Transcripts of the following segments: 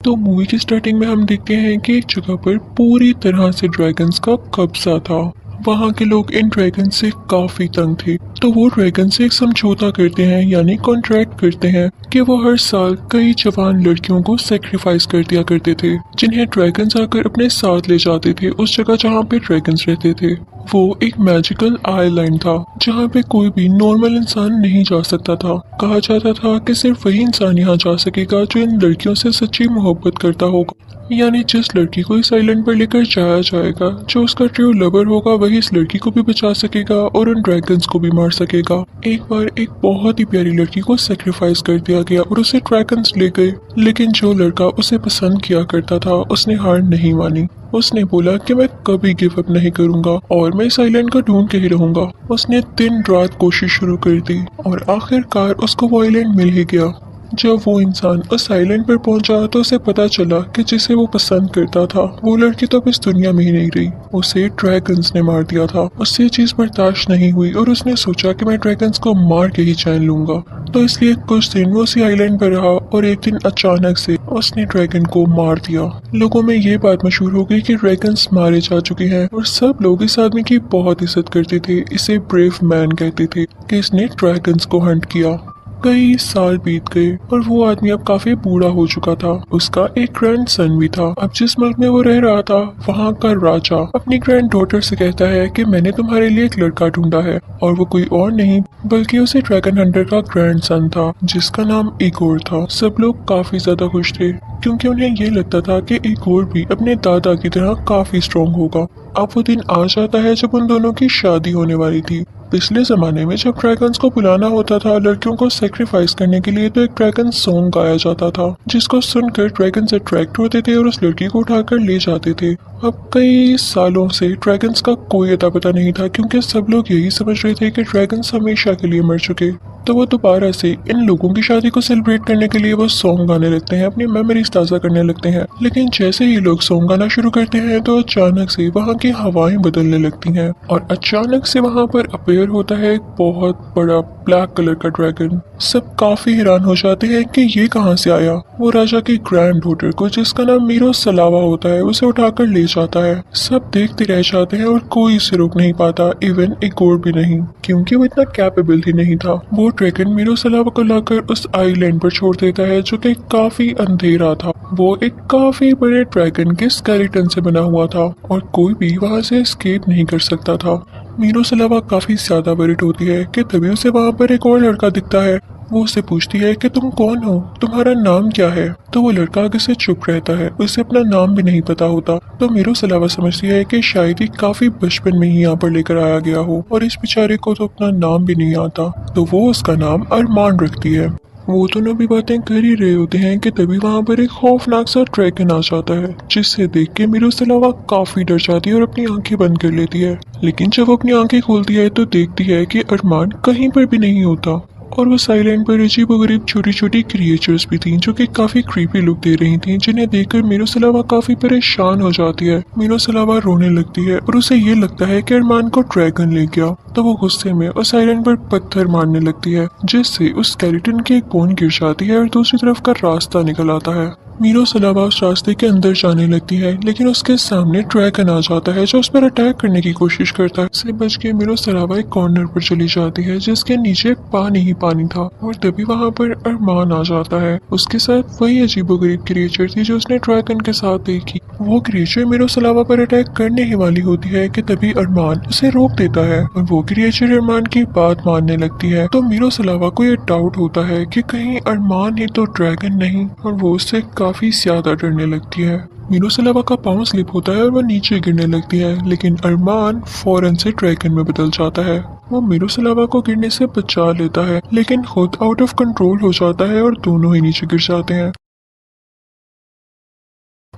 तो मूवी की स्टार्टिंग में हम देखते हैं कि एक जगह पर पूरी तरह से ड्रैगन्स का कब्जा था। वहाँ के लोग इन ड्रैगन से काफी तंग थे, तो वो ड्रैगन से एक समझौता करते हैं यानी कॉन्ट्रैक्ट करते हैं कि वो हर साल कई जवान लड़कियों को सेक्रीफाइस कर दिया करते थे, जिन्हें ड्रैगन्स आकर अपने साथ ले जाते थे उस जगह जहाँ पे ड्रैगन्स रहते थे। वो एक मैजिकल आइलैंड था जहाँ पे कोई भी नॉर्मल इंसान नहीं जा सकता था। कहा जाता था कि सिर्फ वही इंसान यहाँ जा सकेगा जो इन लड़कियों से सच्ची मोहब्बत करता होगा, यानी जिस लड़की को इस आइलैंड पर लेकर जाया जाएगा, जो उसका ट्रू लवर होगा वही इस लड़की को भी बचा सकेगा और उन ड्रैगन्स को भी मार सकेगा। एक बार एक बहुत ही प्यारी लड़की को सेक्रीफाइस कर दिया गया और उसे ड्रैगन्स ले गए, लेकिन जो लड़का उसे पसंद किया करता था उसने हार नहीं मानी। उसने बोला कि मैं कभी गिव अप नहीं करूंगा और मैं इस आइलैंड को ढूंढ के ही रहूंगा। उसने दिन रात कोशिश शुरू कर दी और आखिरकार उसको वो आइलैंड मिल ही गया। जब वो इंसान उस आइलैंड पर पहुंचा तो उसे पता चला कि जिसे वो पसंद करता था वो लड़की तो अब इस दुनिया में ही नहीं रही, उसे ड्रैगन्स ने मार दिया था। उससे ये चीज बर्दाश्त नहीं हुई और उसने सोचा कि मैं ड्रैगन्स को मार के ही चैन लूंगा। तो इसलिए कुछ दिन वो उसी आइलैंड पर रहा और एक दिन अचानक से उसने ड्रैगन को मार दिया। लोगों में ये बात मशहूर हो गई कि ड्रैगन्स मारे जा चुके हैं और सब लोग इस आदमी की बहुत इज्जत करते थे। इसे ब्रेव मैन कहते थे कि इसने ड्रैगन्स को हंट किया। कई साल बीत गए और वो आदमी अब काफी बूढ़ा हो चुका था। उसका एक ग्रैंड सन भी था। अब जिस मुल्क में वो रह रहा था वहाँ का राजा अपनी ग्रैंड डॉटर से कहता है कि मैंने तुम्हारे लिए एक लड़का ढूंढा है, और वो कोई और नहीं बल्कि उसे ड्रैगन हंटर का ग्रैंड सन था जिसका नाम इगोर था। सब लोग काफी ज्यादा खुश थे क्योंकि उन्हें ये लगता था कि इगोर भी अपने दादा की तरह काफी स्ट्रॉन्ग होगा। अब वो दिन आ जाता है जब उन दोनों की शादी होने वाली थी। पिछले जमाने में जब ड्रैगन्स को बुलाना होता था लड़कियों को सेक्रीफाइस करने के लिए, तो एक ड्रैगन सॉन्ग गाया जाता था जिसको सुनकर ड्रैगन्स अट्रैक्ट होते थे और उस लड़की को उठाकर ले जाते थे। अब कई सालों से ड्रैगन्स का कोई अता पता नहीं था क्योंकि सब लोग यही समझ रहे थे कि ड्रैगन्स हमेशा के लिए मर चुके। तो वो दोबारा से इन लोगों की शादी को सेलिब्रेट करने के लिए वो सॉन्ग गाने लगते हैं, अपनी मेमोरीज ताज़ा करने लगते हैं। लेकिन जैसे ही लोग सॉन्ग गाना शुरू करते हैं तो अचानक से वहाँ की हवाएं बदलने लगती हैं और अचानक से वहाँ पर अपेयर होता है एक बहुत बड़ा ब्लैक कलर का ड्रैगन। सब काफी हैरान हो जाते हैं कि ये कहाँ से आया। वो राजा की ग्रैंड डॉटर को, जिसका नाम मीरो सलावा होता है, उसे उठाकर ले जाता है। सब देखते रह जाते हैं और कोई इसे रोक नहीं पाता, इवन इगोर भी नहीं, क्योंकि वो इतना कैपेबल ही नहीं था। वो ड्रैगन मीरो सलावा को लाकर उस आइलैंड पर छोड़ देता है जो कि काफी अंधेरा था। वो एक काफी बड़े ड्रैगन के स्केलेटन से बना हुआ था और कोई भी वहां से एस्केप नहीं कर सकता था। मीरो सलावा काफी ज्यादा वरिड होती है कि तभी उसे वहां पर एक और लड़का दिखता है। वो उससे पूछती है कि तुम कौन हो, तुम्हारा नाम क्या है। तो वो लड़का आगे से चुप रहता है, उसे अपना नाम भी नहीं पता होता। तो मीरो सलावा समझती है कि शायद ही काफी बचपन में ही यहाँ पर लेकर आया गया हो और इस बेचारे को तो अपना नाम भी नहीं आता। तो वो उसका नाम अरमान रखती है। वो दोनों भी बातें कर ही रहे होते हैं कि तभी वहां पर एक खौफनाक सा ड्रैगन आ जाता है, जिससे देख के मीरो सलावा काफी डर जाती है और अपनी आंखें बंद कर लेती है। लेकिन जब वो अपनी आंखें खोलती है तो देखती है कि अरमान कहीं पर भी नहीं होता और उस आइलैंड पर अजीबोगरीब छोटी छोटी क्रिएचर्स भी थीं जो कि काफी क्रीपी लुक दे रही थीं, जिन्हें देखकर मीरो सलावा काफी परेशान हो जाती है। मीरो सलावा रोने लगती है और उसे ये लगता है कि अरमान को ड्रैगन ले गया। तो वो गुस्से में उस आइलैंड पर पत्थर मारने लगती है, जिससे उस स्केलेटन की एक बोन गिर जाती है और दूसरी तरफ का रास्ता निकल आता है। मीरो सलावा उस रास्ते के अंदर जाने लगती है, लेकिन उसके सामने ड्रैगन आ जाता है जो उस पर अटैक करने की कोशिश करता है। इससे बच के मीरो सलावा एक कॉर्नर पर चली जाती है जिसके नीचे पानी ही पानी था और तभी वहां पर अरमान आ जाता है। उसके साथ वही अजीबोगरीब क्रिएचर थी जो उसने ड्रैगन के साथ देखी। वो क्रिएचर मीरो सलावा पर अटैक करने ही वाली होती है कि तभी अरमान उसे रोक देता है और वो क्रिएचर अरमान की बात मानने लगती है। तो मीरो सलावा को ये डाउट होता है कि कहीं अरमान ही तो ड्रैगन नहीं, और वो उससे काफी ज्यादा डरने लगती है। मीरो सलावा का पाँव स्लिप होता है और वो नीचे गिरने लगती है, लेकिन अरमान फौरन से ड्रैगन में बदल जाता है। वो मीरो सलावा को गिरने से बचा लेता है, लेकिन खुद आउट ऑफ कंट्रोल हो जाता है और दोनों ही नीचे गिर जाते हैं।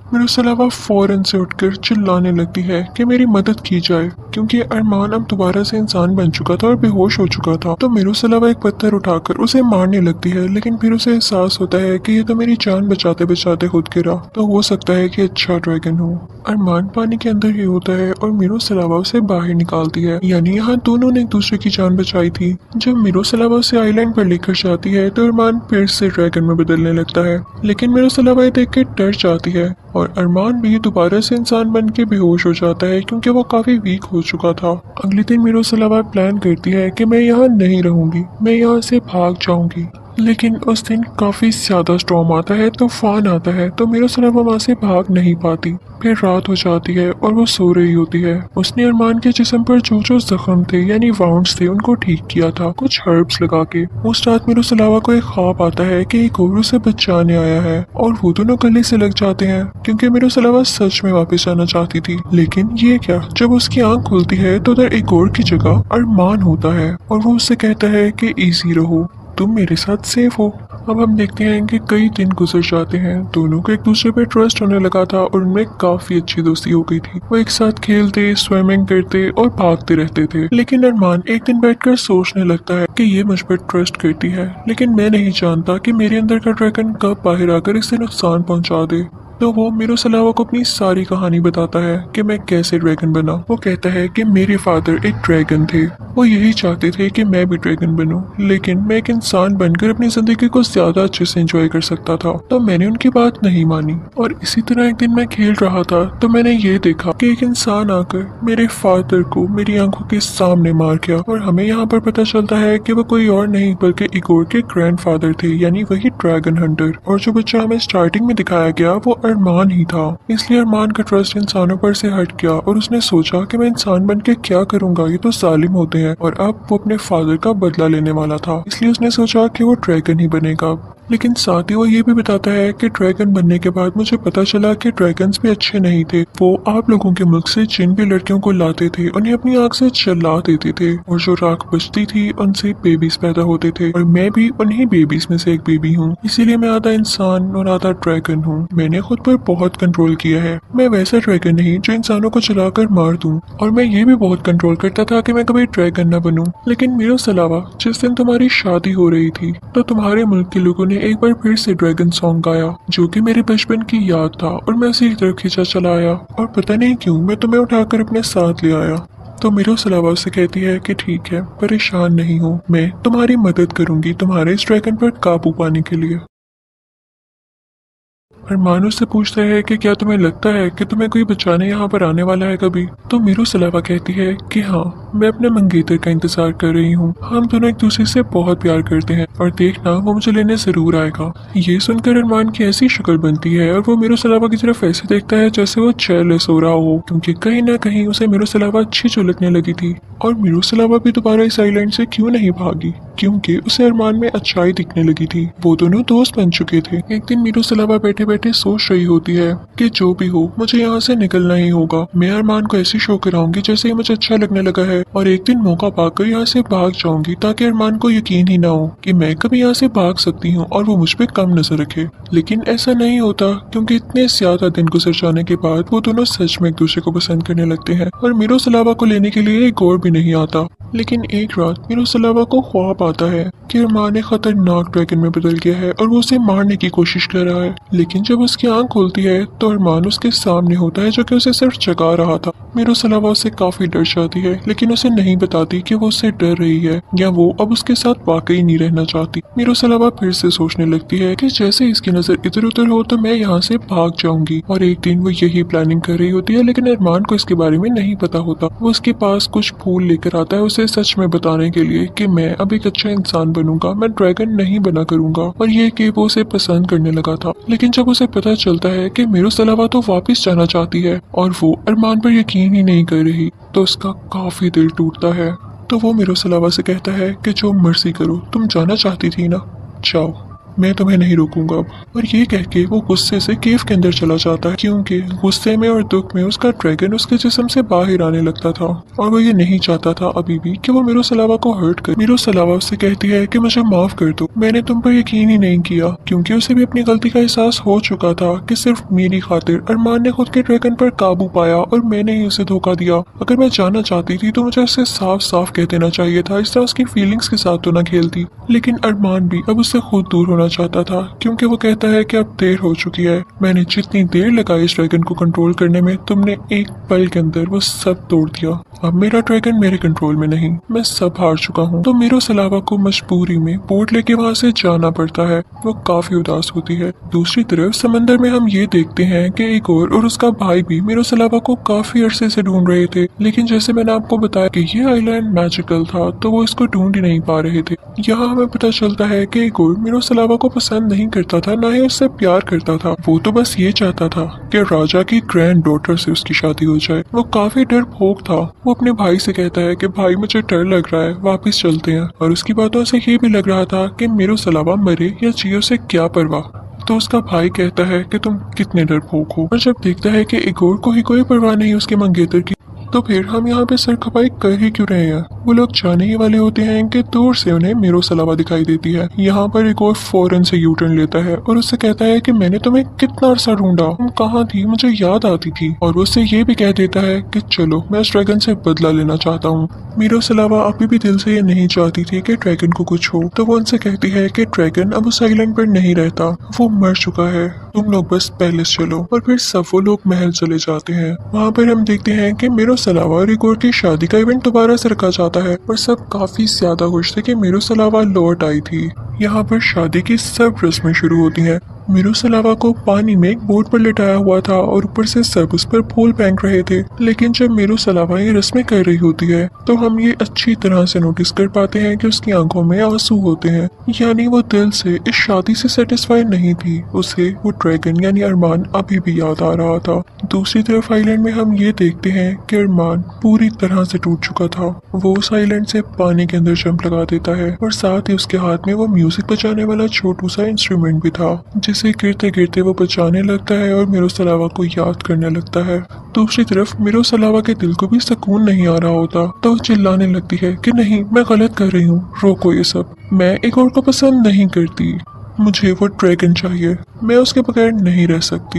मिरुसलावा फौरन से उठकर चिल्लाने लगती है कि मेरी मदद की जाए, क्योंकि अरमान अब दोबारा से इंसान बन चुका था और बेहोश हो चुका था। तो मिरुसलावा एक पत्थर उठाकर उसे मारने लगती है, लेकिन फिर उसे एहसास होता है कि ये तो मेरी जान बचाते बचाते खुद गिरा, तो हो सकता है कि अच्छा ड्रैगन हो। अरमान पानी के अंदर ही होता है और मिरुसलावा उसे बाहर निकालती है, यानी यहाँ दोनों ने एक दूसरे की जान बचाई थी। जब मिरुसलावा उसे आइलैंड पर लेकर जाती है तो अरमान फिर से ड्रैगन में बदलने लगता है, लेकिन मिरुसलावा ये देख के डर जाती है और अरमान भी दोबारा से इंसान बन के बेहोश हो जाता है, क्योंकि वो काफी वीक हो चुका था। अगले दिन मिरुसलावा प्लान करती है कि मैं यहाँ नहीं रहूंगी, मैं यहाँ से भाग जाऊंगी। लेकिन उस दिन काफी ज्यादा स्टॉर्म आता है, तूफान आता है, तो मिरुसलावा वहाँ से भाग नहीं पाती। फिर रात हो जाती है और वो सो रही होती है। उसने अरमान के जिस्म पर जो जो जख्म थे यानी वाउंड्स थे उनको ठीक किया था कुछ हर्ब्स लगा के। उस रात मिरुसलावा को एक ख्वाब आता है कि एक और उसे बचाने आया है और वो दोनों गले से लग जाते हैं, क्योंकि मिरुसलावा सच में वापस आना चाहती थी। लेकिन ये क्या, जब उसकी आंख खुलती है तो उधर एक और की जगह अरमान होता है और वो उससे कहता है कि इजी रहो, तुम मेरे साथ सेफ हो। अब हम देखते हैं कि कई दिन गुजर जाते हैं, दोनों को एक दूसरे पे ट्रस्ट होने लगा था और उनमें काफी अच्छी दोस्ती हो गई थी। वो एक साथ खेलते, स्विमिंग करते और भागते रहते थे। लेकिन अरमान एक दिन बैठकर सोचने लगता है कि ये मुझ पर ट्रस्ट करती है, लेकिन मैं नहीं जानता कि मेरे अंदर का ड्रैगन कब बाहर आकर इसे नुकसान पहुंचा दे। तो वो मिरुसलावा को अपनी सारी कहानी बताता है कि मैं कैसे ड्रैगन बना। वो कहता है कि मेरे फादर एक ड्रैगन थे, वो यही चाहते थे कि मैं भी ड्रैगन बनूं, लेकिन मैं एक इंसान बनकर अपनी जिंदगी को ज्यादा अच्छे से एंजॉय कर सकता था, तो मैंने उनकी बात नहीं मानी। और इसी तरह एक दिन मैं खेल रहा था तो मैंने ये देखा कि एक इंसान आकर मेरे फादर को मेरी आंखों के सामने मार गया। और हमें यहाँ पर पता चलता है कि वो कोई और नहीं बल्कि इगोर के ग्रैंडफादर थे, यानी वही ड्रैगन हंटर। और जो बच्चा हमें स्टार्टिंग में दिखाया गया वो अरमान ही था। इसलिए अरमान का ट्रस्ट इंसानों पर से हट गया और उसने सोचा कि मैं इंसान बन के क्या करूंगा, ये तो जालिम होते हैं। और अब वो अपने फादर का बदला लेने वाला था, इसलिए उसने सोचा कि वो ड्रैगन ही बनेगा। लेकिन साथ ही वो ये भी बताता है कि ड्रैगन बनने के बाद मुझे पता चला कि ड्रैगन्स भी अच्छे नहीं थे। वो आप लोगों के मुल्क से जिन भी लड़कियों को लाते थे उन्हें अपनी आंख से जला देते थे, और जो राख बचती थी उनसे बेबीज पैदा होते थे, और मैं भी उन्हीं बेबीज में से एक बेबी हूँ। इसीलिए मैं आधा इंसान और आधा ड्रैगन हूँ। मैंने खुद पर बहुत कंट्रोल किया है। मैं वैसा ड्रैगन नहीं जो इंसानों को जलाकर मार दूं, और मैं ये भी बहुत कंट्रोल करता था कि मैं कभी ड्रैगन न बनूं। लेकिन मिरुसलावा, जिस दिन तुम्हारी शादी हो रही थी तो तुम्हारे मुल्क के लोगों ने एक बार फिर से ड्रैगन सॉन्ग गाया, जो कि मेरे बचपन की याद था, और मैं उसी की तरफ खींचा चला आया, और पता नहीं क्यों मैं तुम्हें उठाकर अपने साथ ले आया। तो मिरुसलावा उससे कहती है कि ठीक है, परेशान नहीं हो, मैं तुम्हारी मदद करूंगी तुम्हारे इस ड्रैगन पर काबू पाने के लिए। अरमान उससे पूछता है कि क्या तुम्हें लगता है कि तुम्हें कोई बचाने यहाँ पर आने वाला है कभी? तो मिरुसलावा कहती है कि हाँ, मैं अपने मंगेतर का इंतजार कर रही हूँ। हम दोनों एक दूसरे से बहुत प्यार करते हैं और देखना वो मुझे लेने जरूर आएगा। ये सुनकर अरमान की ऐसी शक्ल बनती है और वो मिरुसलावा की तरफ ऐसे देखता है जैसे वो चेयरलेस हो रहा हो, क्योंकि कहीं ना कहीं उसे मिरुसलावा अच्छी जो लगने लगी थी। और मिरुसलावा भी दोबारा इस आइलैंड से क्यों नहीं भागी, क्योंकि उसे अरमान में अच्छाई दिखने लगी थी। वो दोनों दोस्त बन चुके थे। एक दिन मिरुसलावा बैठे बैठे सोच रही होती है कि जो भी हो मुझे यहाँ से निकलना ही होगा। मैं अरमान को ऐसी शो कराऊंगी जैसे मुझे अच्छा लगने लगा है, और एक दिन मौका पाकर यहाँ से भाग जाऊंगी, ताकि अरमान को यकीन ही ना हो कि मैं कभी यहाँ से भाग सकती हूँ और वो मुझ पे कम नजर रखे। लेकिन ऐसा नहीं होता, क्योंकि इतने ज्यादा दिन गुजर जाने के बाद वो दोनों सच में एक दूसरे को पसंद करने लगते हैं, और मिरुसलावा को लेने के लिए एक और भी नहीं आता। लेकिन एक रात मिरुसलावा को ख्वाब आता है कि अरमान एक खतरनाक ड्रैगन में बदल गया है और वो उसे मारने की कोशिश कर रहा है। लेकिन जब उसकी आंख खुलती है तो अरमान उसके सामने होता है, जो कि उसे सिर्फ जगा रहा था। मिरुसलावा उससे काफी डर जाती है, लेकिन उसे नहीं बताती कि वो उससे डर रही है या वो अब उसके साथ वाकई नहीं रहना चाहती। मिरुसलावा फिर से सोचने लगती है कि जैसे इसकी नजर इधर उधर हो तो मैं यहाँ से भाग जाऊंगी। और एक दिन वो यही प्लानिंग कर रही होती है, लेकिन अरमान को इसके बारे में नहीं पता होता। वो उसके पास कुछ फूल लेकर आता है उसे सच में बताने के लिए कि मैं अब एक अच्छा इंसान बनूंगा, मैं ड्रैगन नहीं बना करूंगा। और ये कि वो उसे पसंद करने लगा था। लेकिन जब उसे पता चलता है कि मिरुसलावा तो वापस जाना चाहती है और वो अरमान पर यकीन ही नहीं कर रही, तो उसका काफी दिल टूटता है। तो वो मिरुसलावा से कहता है कि जो मर्जी करो, तुम जाना चाहती थी ना, जाओ। मैं तुम्हें नहीं रोकूंगा अब। और ये कह के वो गुस्से से केव के अंदर चला जाता है, क्योंकि गुस्से में और दुख में उसका ड्रैगन उसके जिस्म से बाहर आने लगता था और वो ये नहीं चाहता था अभी भी कि वो मिरोस्लावा को हर्ट करे। मिरोस्लावा उससे कहती है कि मुझे माफ कर दो, मैंने तुम पर यकीन ही नहीं किया, क्योंकि उसे भी अपनी गलती का एहसास हो चुका था कि सिर्फ मेरी खातिर अरमान ने खुद के ड्रैगन पर काबू पाया और मैंने ही उसे धोखा दिया। अगर मैं जाना चाहती थी तो मुझे उसे साफ साफ कह देना चाहिए था, इस तरह उसकी फीलिंग्स के साथ तो ना खेलती। लेकिन अरमान भी अब उससे खुद दूर होना चाहता था, क्योंकि वो कहता है कि अब देर हो चुकी है। मैंने जितनी देर लगाई इस ड्रैगन को कंट्रोल करने में, तुमने एक पल के अंदर वो सब तोड़ दिया। अब मेरा ड्रैगन मेरे कंट्रोल में नहीं, मैं सब हार चुका हूँ। तो मिरोस्लावा को मजबूरी में बोट लेके वहाँ से जाना पड़ता है। वो काफी उदास होती है। दूसरी तरफ समंदर में हम ये देखते हैं कि इगोर और उसका भाई भी मिरोस्लावा को काफी अरसे से ढूंढ रहे थे, लेकिन जैसे मैंने आपको बताया कि ये आइलैंड मैजिकल था तो वो इसको ढूंढ ही नहीं पा रहे थे। यहाँ हमें पता चलता है कि इगोर मिरोस्लावा को पसंद नहीं करता था, ना ही उससे प्यार करता था। वो तो बस ये चाहता था कि राजा की ग्रैंड डॉटर से उसकी शादी हो जाए। वो काफी डरपोक था। वो अपने भाई से कहता है कि भाई मुझे डर लग रहा है, वापस चलते हैं। और उसकी बातों से ये भी लग रहा था कि मिरोस्लावा मरे या जियो से क्या परवाह। तो उसका भाई कहता है कि तुम कितने डरपोक हो। और जब देखता है कि इगोर को ही कोई परवाह नहीं उसके मंगेतर की, तो फिर हम यहाँ पे सर खपाई कर ही क्यों रहे हैं। वो लोग जाने ही वाले होते हैं कि दूर से उन्हें मिरोस्लावा दिखाई देती है। यहाँ पर इगोर फौरन से यू टर्न लेता है और उससे कहता है कि मैंने तुम्हें कितना अरसा ढूंढा, तुम कहाँ थी, मुझे याद आती थी। और वो उससे ये भी कह देता है कि चलो मैं उस ड्रैगन से बदला लेना चाहता हूँ। मिरोस्लावा अभी भी दिल से ये नहीं चाहती थी कि ड्रैगन को कुछ हो, तो वो उनसे कहती है कि ड्रैगन अब उस आइलैंड पर नहीं रहता, वो मर चुका है, तुम लोग बस पैलेस चलो। और फिर सब वो लोग महल चले जाते हैं। वहाँ पर हम देखते हैं कि मिरोस्लावा और इगोर की शादी का इवेंट दोबारा से रखा जाता है और सब काफी ज्यादा खुश थे कि मिरोस्लावा लौट आई थी। यहाँ पर शादी की सब रस्में शुरू होती हैं। मिरोस्लावा को पानी में एक बोट पर लिटाया हुआ था और ऊपर से सब उस पर फूल फेंक रहे थे। लेकिन जब मिरोस्लावा ये रस्में कर रही होती है तो हम ये अच्छी तरह से नोटिस कर पाते हैं कि उसकी आंखों में आंसू होते हैं, यानी वो दिल से इस शादी से सेटिस्फाइड नहीं थी। उसे वो ड्रैगन यानी अरमान अभी भी याद आ रहा था। दूसरी तरफ आइलैंड में हम ये देखते हैं कि अरमान पूरी तरह से टूट चुका था। वो उस आइलैंड से पानी के अंदर जंप लगा देता है और साथ ही उसके हाथ में वो म्यूजिक बजाने वाला छोटू सा इंस्ट्रूमेंट भी था, जिसे गिरते गिरते वो बचाने लगता है और मिरोस्लावा को याद करने लगता है। दूसरी तरफ मिरोस्लावा के दिल को भी सुकून नहीं आ रहा होता, तो वो चिल्लाने लगती है कि नहीं, मैं गलत कर रही हूँ, रोको ये सब, मैं इगोर को पसंद नहीं करती, मुझे वो ड्रैगन चाहिए, मैं उसके बगैर नहीं रह सकती।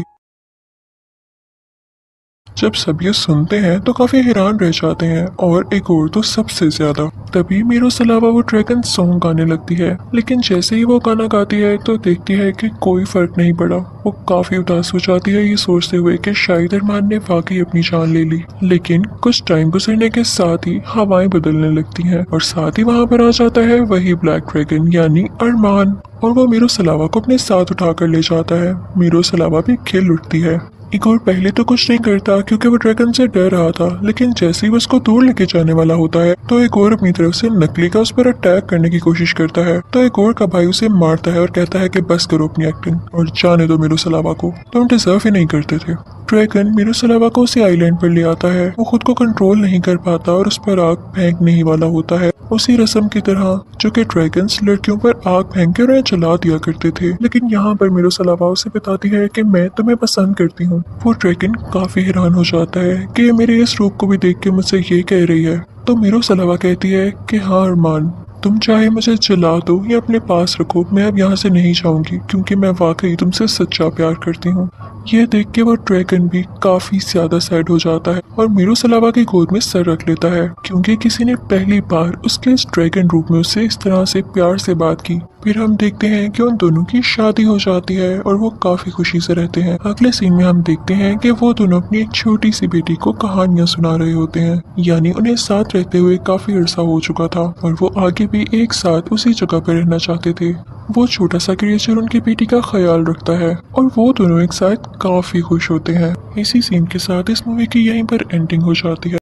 जब सब ये सुनते हैं तो काफी हैरान रह जाते हैं, और इगोर तो सबसे ज्यादा। तभी मिरोस्लावा वो ड्रैगन सॉन्ग गाने लगती है, लेकिन जैसे ही वो गाना गाती है तो देखती है कि कोई फर्क नहीं पड़ा। वो काफी उदास हो जाती है ये सोचते हुए कि शायद अरमान ने वाकई अपनी जान ले ली। लेकिन कुछ टाइम गुजरने के साथ ही हवाएं बदलने लगती हैं और साथ ही वहां पर आ जाता है वही ब्लैक ड्रैगन यानी अरमान, और वो मिरोस्लावा को अपने साथ उठाकर ले जाता है। मिरोस्लावा भी खिल उठती है। इगोर पहले तो कुछ नहीं करता क्योंकि वो ड्रैगन से डर रहा था, लेकिन जैसे ही वो उसको दूर लेके जाने वाला होता है तो इगोर अपनी तरफ से नकली का उस पर अटैक करने की कोशिश करता है। तो इगोर का भाई उसे मारता है और कहता है कि बस करो अपनी एक्टिंग और जाने दो मिरोस्लावा को, तुम डिजर्व ही नहीं करते थे। ड्रैगन मिरोस्लावा को उसी आइलैंड पर ले आता है। वो खुद को कंट्रोल नहीं कर पाता और उस पर आग फेंकने ही वाला होता है, उसी रस्म की तरह जो कि ड्रैगन्स लड़कियों पर आग फेंक कर उन्हें जला दिया करते थे। लेकिन यहाँ पर मिरोस्लावा उसे बताती है कि मैं तुम्हें पसंद करती हूँ। वो ड्रैगन काफी हैरान हो जाता है कि ये मेरे इस रूप को भी देख के मुझसे ये कह रही है। तो मिरोस्लावा कहती है कि हाँ अरमान, तुम चाहे मुझे जला दो या अपने पास रखो, मैं अब यहाँ से नहीं जाऊंगी क्योंकि मैं वाकई तुमसे सच्चा प्यार करती हूँ। यह देख के वो ड्रैगन भी काफी ज्यादा सैड हो जाता है और मिरोस्लावा की गोद में सर रख लेता है, क्योंकि किसी ने पहली बार उसके इस ड्रैगन रूप में उससे इस तरह से प्यार से बात की। फिर हम देखते हैं कि उन दोनों की शादी हो जाती है और वो काफी खुशी से रहते हैं। अगले सीन में हम देखते हैं कि वो दोनों अपनी एक छोटी सी बेटी को कहानियां सुना रहे होते हैं, यानी उन्हें साथ रहते हुए काफी अरसा हो चुका था और वो आगे भी एक साथ उसी जगह पर रहना चाहते थे। वो छोटा सा क्रिएचर उनकी बेटी का ख्याल रखता है और वो दोनों एक साथ काफी खुश होते हैं। इसी सीन के साथ इस मूवी की यहीं पर एंडिंग हो जाती है।